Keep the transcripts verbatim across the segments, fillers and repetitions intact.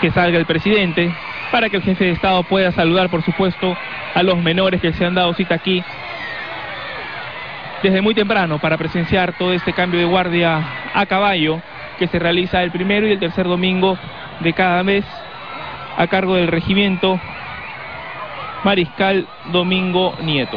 que salga el presidente, para que el jefe de Estado pueda saludar, por supuesto, a los menores que se han dado cita aquí desde muy temprano para presenciar todo este cambio de guardia a caballo que se realiza el primero y el tercer domingo de cada mes a cargo del regimiento Mariscal Domingo Nieto.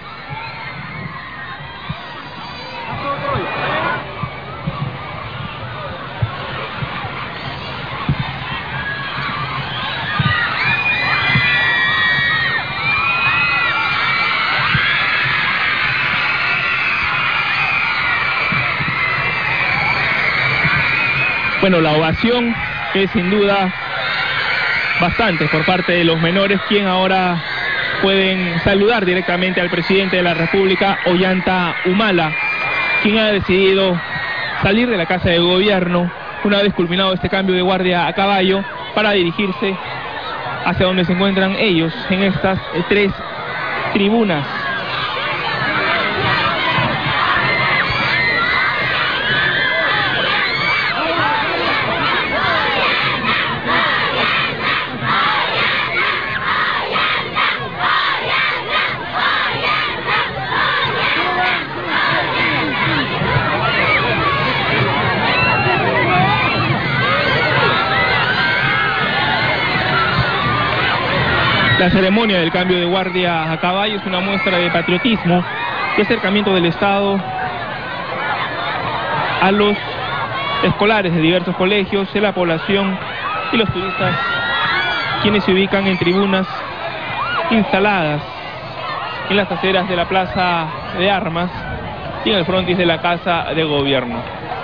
Bueno, la ovación es sin duda bastante por parte de los menores, quien ahora pueden saludar directamente al presidente de la República, Ollanta Humala, quien ha decidido salir de la Casa de Gobierno una vez culminado este cambio de guardia a caballo para dirigirse hacia donde se encuentran ellos, en estas tres tribunas. La ceremonia del cambio de guardia a caballo es una muestra de patriotismo, de acercamiento del Estado a los escolares de diversos colegios, de la población y los turistas, quienes se ubican en tribunas instaladas en las aceras de la Plaza de Armas y en el frontis de la Casa de Gobierno.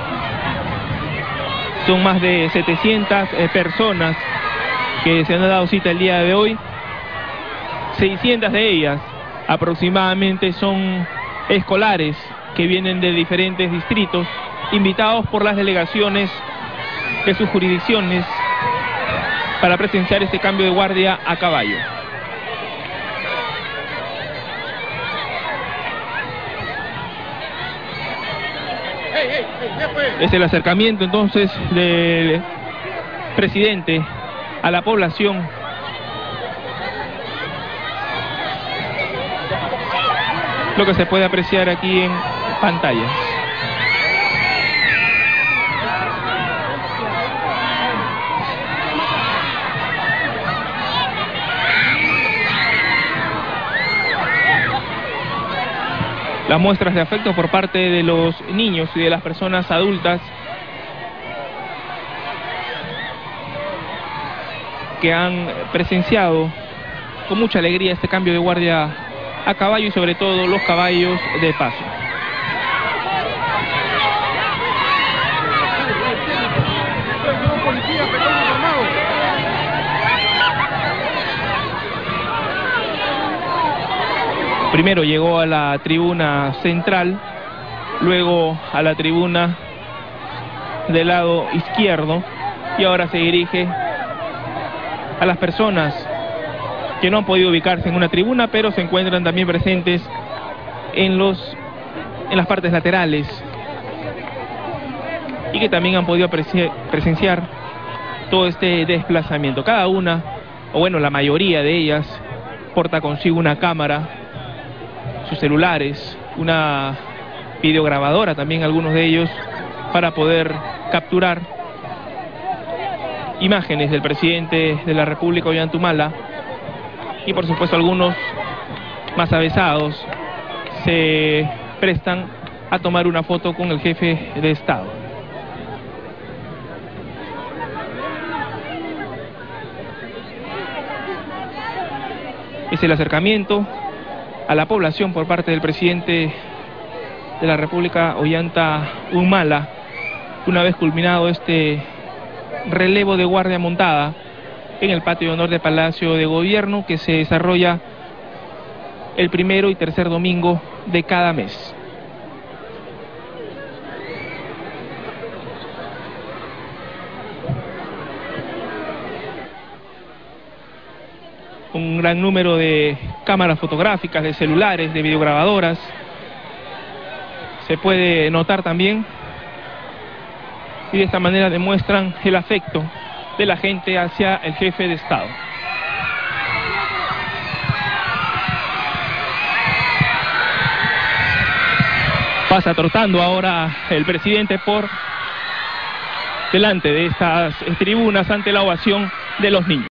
Son más de setecientas eh, personas que se han dado cita el día de hoy. seiscientas de ellas aproximadamente son escolares que vienen de diferentes distritos, invitados por las delegaciones de sus jurisdicciones para presenciar este cambio de guardia a caballo. Es el acercamiento entonces del presidente a la población. Lo que se puede apreciar aquí en pantallas. Las muestras de afecto por parte de los niños y de las personas adultas que han presenciado con mucha alegría este cambio de guardia a caballo y sobre todo los caballos de paso. Primero llegó a la tribuna central, luego a la tribuna del lado izquierdo y ahora se dirige a las personas que no han podido ubicarse en una tribuna, pero se encuentran también presentes en los en las partes laterales y que también han podido presenciar todo este desplazamiento. Cada una, o bueno, la mayoría de ellas, porta consigo una cámara, sus celulares, una videograbadora también, algunos de ellos, para poder capturar imágenes del presidente de la República, Ollanta Humala. Y por supuesto algunos más avesados se prestan a tomar una foto con el jefe de Estado. Es el acercamiento a la población por parte del presidente de la República, Ollanta Humala, una vez culminado este relevo de guardia montada en el patio de honor del Palacio de Gobierno, que se desarrolla el primero y tercer domingo de cada mes. Un gran número de cámaras fotográficas, de celulares, de videograbadoras. Se puede notar también, y de esta manera demuestran el afecto de la gente hacia el jefe de Estado. Pasa trotando ahora el presidente por delante de estas tribunas ante la ovación de los niños.